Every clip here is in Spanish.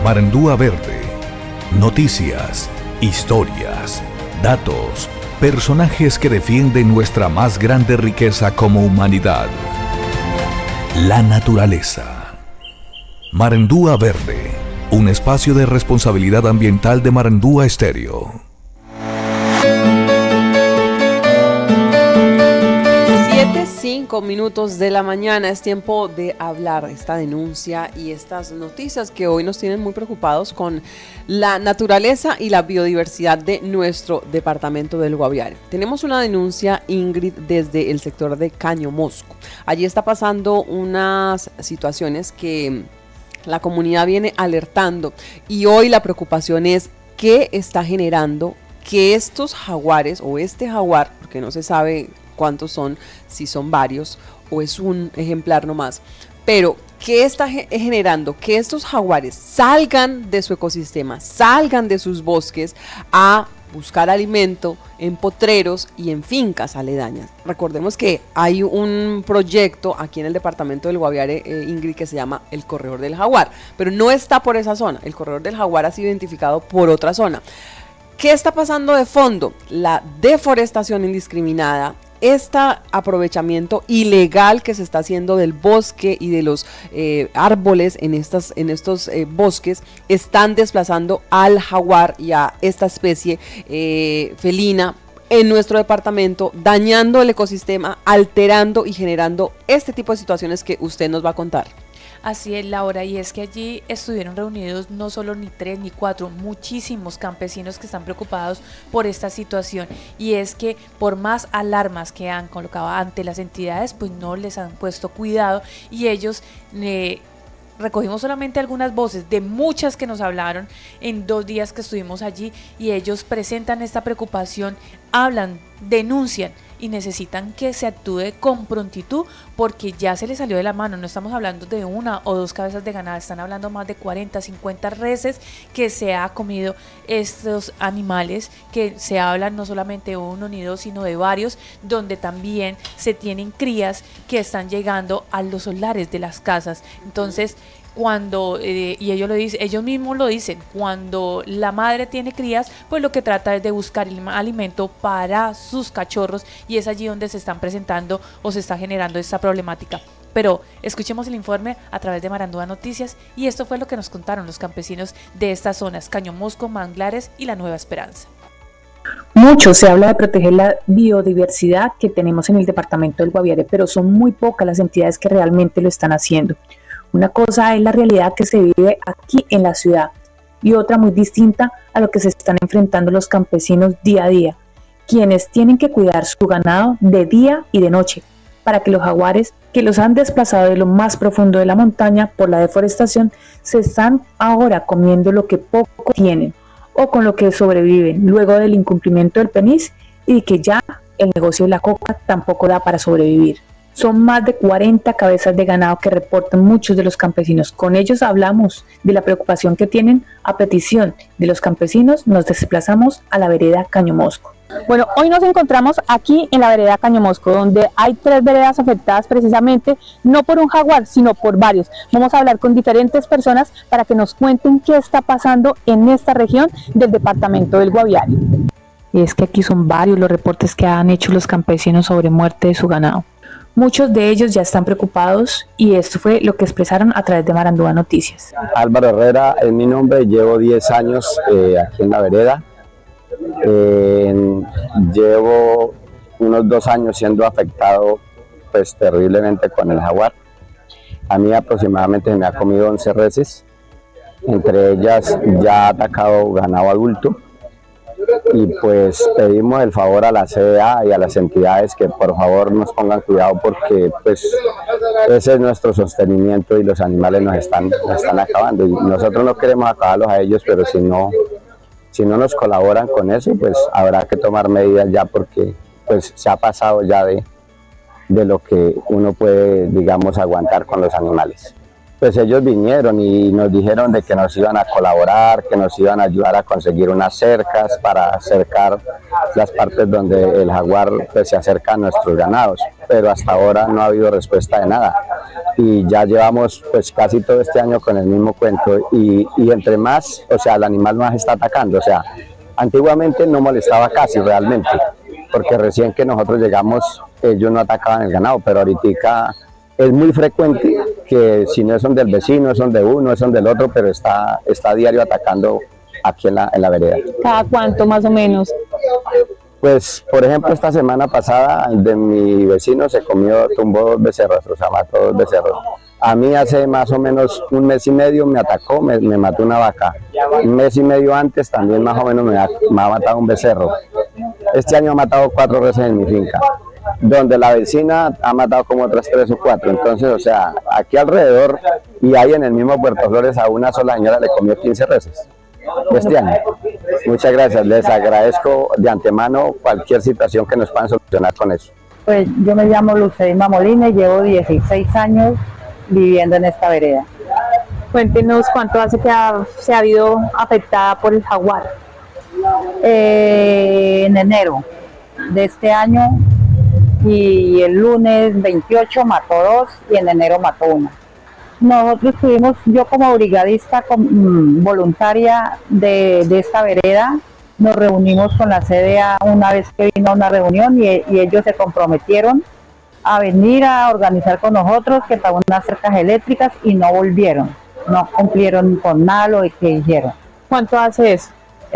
Marandúa Verde. Noticias, historias, datos, personajes que defienden nuestra más grande riqueza como humanidad: la naturaleza. Marandúa Verde, un espacio de responsabilidad ambiental de Marandúa Estéreo. 5 minutos de la mañana, es tiempo de hablar de esta denuncia y estas noticias que hoy nos tienen muy preocupados con la naturaleza y la biodiversidad de nuestro departamento del Guaviare. Tenemos una denuncia, Ingrid, desde el sector de Caño Mosco. Allí está pasando unas situaciones que la comunidad viene alertando y hoy la preocupación es qué está generando que estos jaguares o este jaguar, porque no se sabe cuántos son, si son varios o es un ejemplar nomás, pero ¿qué está generando? Que estos jaguares salgan de su ecosistema, salgan de sus bosques a buscar alimento en potreros y en fincas aledañas. Recordemos que hay un proyecto aquí en el departamento del Guaviare, Ingrid, que se llama el Corredor del Jaguar, pero no está por esa zona. El Corredor del Jaguar ha sido identificado por otra zona. ¿Qué está pasando de fondo? La deforestación indiscriminada, este aprovechamiento ilegal que se está haciendo del bosque y de los árboles en estos bosques, están desplazando al jaguar y a esta especie felina en nuestro departamento, dañando el ecosistema, alterando y generando este tipo de situaciones que usted nos va a contar. Así es, Laura, y es que allí estuvieron reunidos no solo ni 3 ni 4, muchísimos campesinos que están preocupados por esta situación, y es que por más alarmas que han colocado ante las entidades, pues no les han puesto cuidado, y ellos recogimos solamente algunas voces de muchas que nos hablaron en 2 días que estuvimos allí, y ellos presentan esta preocupación, hablan, denuncian y necesitan que se actúe con prontitud porque ya se les salió de la mano. No estamos hablando de 1 o 2 cabezas de ganado, están hablando más de 40, 50 reses que se ha comido estos animales, que se hablan no solamente de 1 ni 2 sino de varios, donde también se tienen crías que están llegando a los solares de las casas. Entonces cuando, y ellos mismos lo dicen, cuando la madre tiene crías, pues lo que trata es de buscar el alimento para sus cachorros, y es allí donde se están presentando o se está generando esta problemática. Pero escuchemos el informe a través de Marandúa Noticias, y esto fue lo que nos contaron los campesinos de estas zonas, Caño Mosco, Manglares y La Nueva Esperanza. Mucho se habla de proteger la biodiversidad que tenemos en el departamento del Guaviare, pero son muy pocas las entidades que realmente lo están haciendo. Una cosa es la realidad que se vive aquí en la ciudad y otra muy distinta a lo que se están enfrentando los campesinos día a día, quienes tienen que cuidar su ganado de día y de noche para que los jaguares que los han desplazado de lo más profundo de la montaña por la deforestación se están ahora comiendo lo que poco tienen o con lo que sobreviven luego del incumplimiento del PENIS y que ya el negocio de la coca tampoco da para sobrevivir. Son más de 40 cabezas de ganado que reportan muchos de los campesinos. Con ellos hablamos de la preocupación que tienen. A petición de los campesinos nos desplazamos a la vereda Caño Mosco. Bueno, hoy nos encontramos aquí en la vereda Caño Mosco, donde hay 3 veredas afectadas precisamente no por un jaguar, sino por varios. Vamos a hablar con diferentes personas para que nos cuenten qué está pasando en esta región del departamento del Guaviare. Y es que aquí son varios los reportes que han hecho los campesinos sobre muerte de su ganado. Muchos de ellos ya están preocupados y esto fue lo que expresaron a través de Marandúa Noticias. Álvaro Herrera es mi nombre, llevo 10 años aquí en la vereda. Llevo unos 2 años siendo afectado pues terriblemente con el jaguar. A mí aproximadamente me ha comido 11 reses, entre ellas ya ha atacado ganado adulto. Y pues pedimos el favor a la CDA y a las entidades que por favor nos pongan cuidado porque pues ese es nuestro sostenimiento y los animales nos están acabando y nosotros no queremos acabarlos a ellos, pero si no nos colaboran con eso pues habrá que tomar medidas ya porque pues se ha pasado ya de lo que uno puede, digamos, aguantar con los animales. Pues ellos vinieron y nos dijeron de que nos iban a colaborar, que nos iban a ayudar a conseguir unas cercas para cercar las partes donde el jaguar pues, se acerca a nuestros ganados. pero hasta ahora no ha habido respuesta de nada. Y ya llevamos pues casi todo este año con el mismo cuento y entre más, o sea, el animal más está atacando, o sea, antiguamente no molestaba casi realmente, porque recién que nosotros llegamos ellos no atacaban el ganado, pero ahorita es muy frecuente que si no son del vecino, son de uno, son del otro, pero está a diario atacando aquí en la vereda. ¿Cada cuánto más o menos? Pues, por ejemplo, esta semana pasada de mi vecino tumbó 2 becerros, o sea, mató 2 becerros. A mí hace más o menos 1 mes y medio me atacó, me mató una vaca. 1 mes y medio antes también más o menos me ha matado un becerro. Este año ha matado 4 veces en mi finca, donde la vecina ha matado como otras 3 o 4. Entonces, o sea, aquí alrededor y ahí en el mismo Puerto Flores a una sola señora le comió 15 reses este año. Muchas gracias, les agradezco de antemano cualquier situación que nos puedan solucionar con eso. Pues yo me llamo Lucelma Molina y llevo 16 años viviendo en esta vereda. Cuéntenos cuánto hace que se ha habido afectada por el jaguar. En enero de este año y el lunes 28 mató 2 y en enero mató 1. Nosotros tuvimos, yo como brigadista voluntaria de esta vereda, nos reunimos con la CDA una vez que vino a una reunión y ellos se comprometieron a venir a organizar con nosotros que pagó unas cercas eléctricas y no volvieron, no cumplieron con nada lo que dijeron. ¿Cuánto hace eso?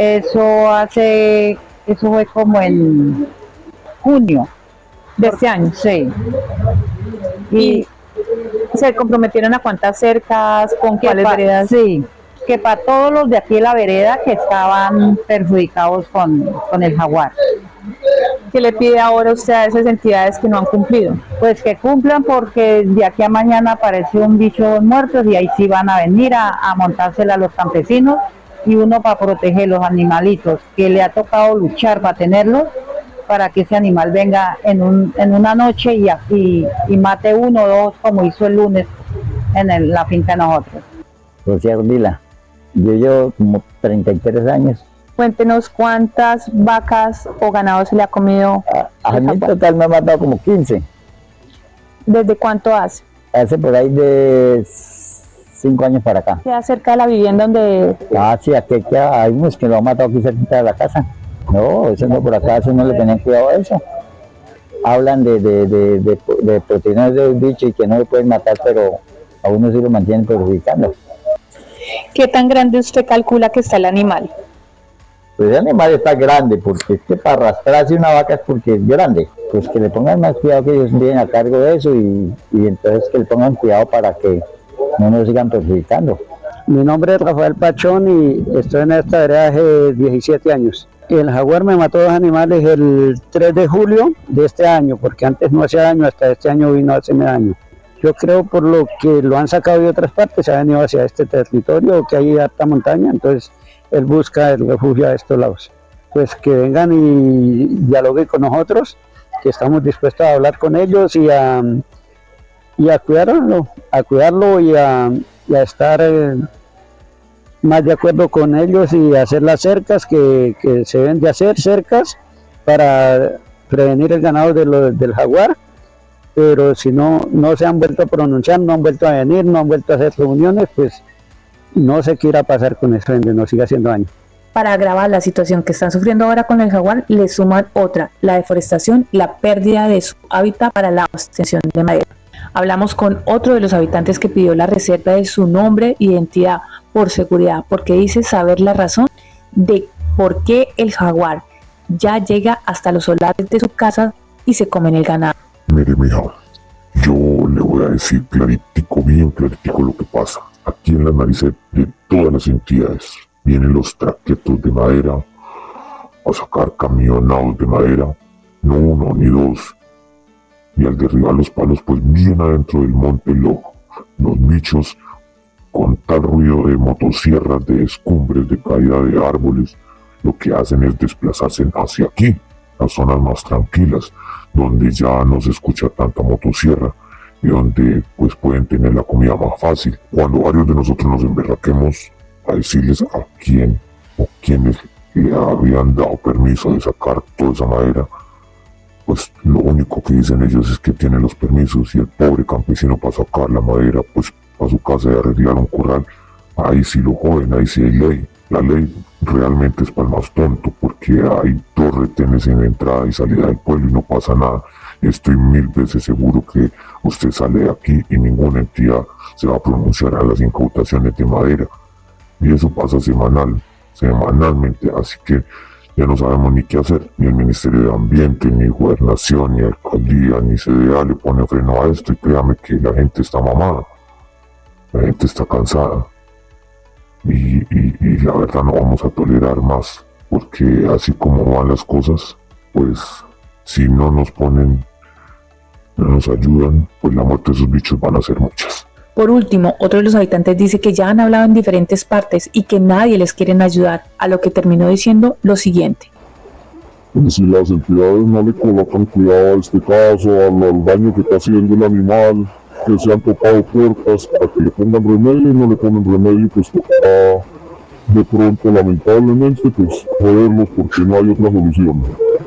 Eso fue como en junio de este año. Sí. Y ¿se comprometieron a cuántas cercas, con cuáles veredas? Sí, que para todos los de aquí de la vereda que estaban perjudicados con el jaguar. ¿Qué le pide ahora usted a esas entidades que no han cumplido? Pues que cumplan, porque de aquí a mañana aparece un bicho muerto y ahí sí van a venir a montársela a los campesinos, y uno para proteger los animalitos que le ha tocado luchar para tenerlos, para que ese animal venga en una noche y mate 1 o 2 como hizo el lunes en la finca de nosotros. José Ardila, yo llevo como 33 años. Cuéntenos cuántas vacas o ganado se le ha comido. A mí en total me ha matado como 15. ¿Desde cuánto hace? Hace por ahí de 5 años para acá. ¿Queda cerca de la vivienda donde...? Ah, sí, aquí hay unos que lo han matado aquí cerca de la casa. No, eso no, por acá, eso no le tenían cuidado a eso. Hablan de proteínas del bicho y que no le pueden matar, pero a uno sí lo mantienen perjudicando. ¿Qué tan grande usted calcula que está el animal? Pues el animal está grande, porque es que para arrastrarse una vaca es porque es grande. Pues que le pongan más cuidado, que ellos vienen a cargo de eso y entonces que le pongan cuidado para que no nos sigan perjudicando. Mi nombre es Rafael Pachón y estoy en esta vereda hace 17 años. El jaguar me mató 2 animales el 3 de julio de este año, porque antes no hacía daño, hasta este año vino a hacerme daño. Yo creo por lo que lo han sacado de otras partes, se ha venido hacia este territorio, que hay harta montaña, entonces él busca el refugio a estos lados. Pues que vengan y dialoguen con nosotros, que estamos dispuestos a hablar con ellos y a cuidarlo y a estar más de acuerdo con ellos y hacer las cercas que se deben de hacer, cercas para prevenir el ganado del jaguar. Pero si no se han vuelto a pronunciar, no han vuelto a venir, no han vuelto a hacer reuniones, pues no sé qué irá a pasar con eso, donde nos siga haciendo daño. Para agravar la situación que están sufriendo ahora con el jaguar, le suman otra, la deforestación, la pérdida de su hábitat para la obtención de madera. Hablamos con otro de los habitantes que pidió la reserva de su nombre, identidad, por seguridad, porque dice saber la razón de por qué el jaguar ya llega hasta los solares de su casa y se comen el ganado. Mire, mija, yo le voy a decir claritico, bien claritico lo que pasa. Aquí en las narices de todas las entidades vienen los traquetos de madera a sacar camionados de madera, no 1 ni 2. Y al derribar los palos, pues bien adentro del monte los bichos, con tal ruido de motosierras, de escumbres, de caída de árboles, lo que hacen es desplazarse hacia aquí, las zonas más tranquilas, donde ya no se escucha tanta motosierra y donde pues pueden tener la comida más fácil. Cuando varios de nosotros nos emberraquemos a decirles a quién o quiénes le habían dado permiso de sacar toda esa madera, pues lo único que dicen ellos es que tienen los permisos y el pobre campesino para sacar la madera pues a su casa y arreglar un corral, ahí sí lo joden, ahí sí hay ley. La ley realmente es para el más tonto porque hay 2 retenes en la entrada y salida del pueblo y no pasa nada. Estoy 1000 veces seguro que usted sale de aquí y ninguna entidad se va a pronunciar a las incautaciones de madera. Y eso pasa semanalmente, así que ya no sabemos ni qué hacer. Ni el Ministerio de Ambiente, ni Gobernación, ni Alcaldía, ni CDA le pone freno a esto y créame que la gente está mamada. La gente está cansada. Y la verdad no vamos a tolerar más, porque así como van las cosas, pues si no nos ayudan, pues la muerte de esos bichos van a ser muchas. Por último, otro de los habitantes dice que ya han hablado en diferentes partes y que nadie les quiere ayudar, a lo que terminó diciendo lo siguiente. Si las entidades no le colocan cuidado a este caso, al daño que está haciendo el animal, que se han tocado puertas para que le pongan remedio y no le ponen remedio, pues toca de pronto, lamentablemente, pues joderlos porque no hay otra solución.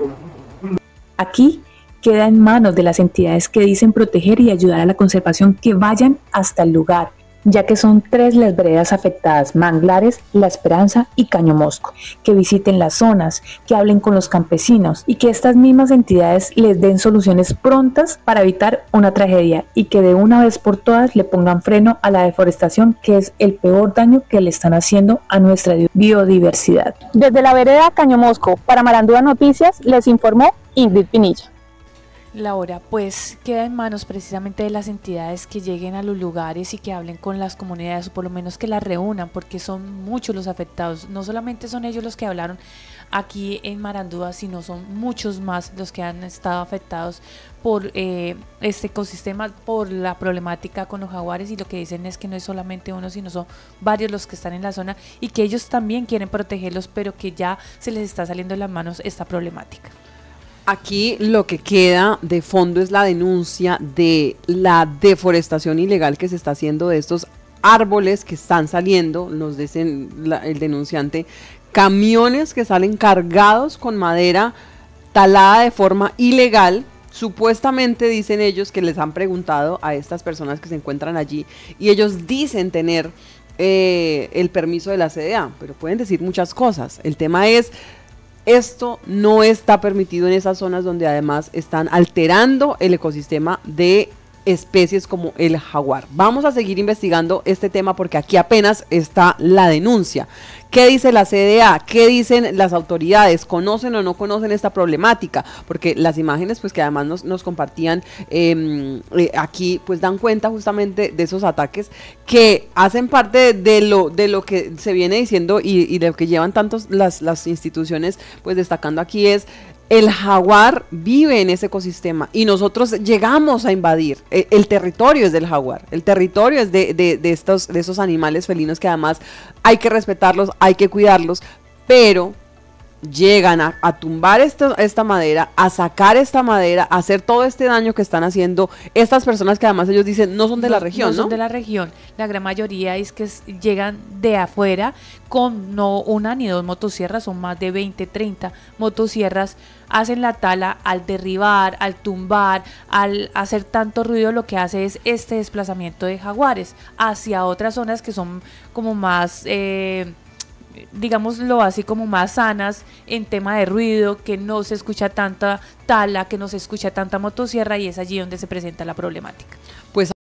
Aquí queda en manos de las entidades que dicen proteger y ayudar a la conservación que vayan hasta el lugar, ya que son 3 las veredas afectadas: Manglares, La Esperanza y Caño Mosco, que visiten las zonas, que hablen con los campesinos y que estas mismas entidades les den soluciones prontas para evitar una tragedia y que de una vez por todas le pongan freno a la deforestación, que es el peor daño que le están haciendo a nuestra biodiversidad. Desde la vereda Caño Mosco, para Marandúa Noticias, les informó Ingrid Pinilla. Laura, pues queda en manos precisamente de las entidades que lleguen a los lugares y que hablen con las comunidades, o por lo menos que las reúnan, porque son muchos los afectados. No solamente son ellos los que hablaron aquí en Marandúa, sino son muchos más los que han estado afectados por este ecosistema, por la problemática con los jaguares, y lo que dicen es que no es solamente uno, sino son varios los que están en la zona y que ellos también quieren protegerlos, pero que ya se les está saliendo de las manos esta problemática. Aquí lo que queda de fondo es la denuncia de la deforestación ilegal que se está haciendo de estos árboles que están saliendo, nos dicen el denunciante, camiones que salen cargados con madera talada de forma ilegal. Supuestamente dicen ellos que les han preguntado a estas personas que se encuentran allí y ellos dicen tener el permiso de la CDA, pero pueden decir muchas cosas. El tema es, esto no está permitido en esas zonas donde además están alterando el ecosistema de especies como el jaguar. Vamos a seguir investigando este tema porque aquí apenas está la denuncia. ¿Qué dice la CDA? ¿Qué dicen las autoridades? ¿Conocen o no conocen esta problemática? Porque las imágenes pues que además nos compartían aquí pues dan cuenta justamente de esos ataques que hacen parte de lo que se viene diciendo y de lo que llevan tantos las instituciones pues destacando aquí es: el jaguar vive en ese ecosistema y nosotros llegamos a invadir. El territorio es del jaguar, el territorio es de esos animales felinos que además hay que respetarlos, hay que cuidarlos, pero llegan a tumbar esta madera, a sacar esta madera, a hacer todo este daño que están haciendo estas personas que además ellos dicen no son de la región, ¿no? No son de la región, la gran mayoría es que llegan de afuera con no una ni dos motosierras, son más de 20, 30 motosierras, hacen la tala. Al derribar, al tumbar, al hacer tanto ruido, lo que hace es este desplazamiento de jaguares hacia otras zonas que son como más digámoslo así, como más sanas en tema de ruido, que no se escucha tanta tala, que no se escucha tanta motosierra, y es allí donde se presenta la problemática. Pues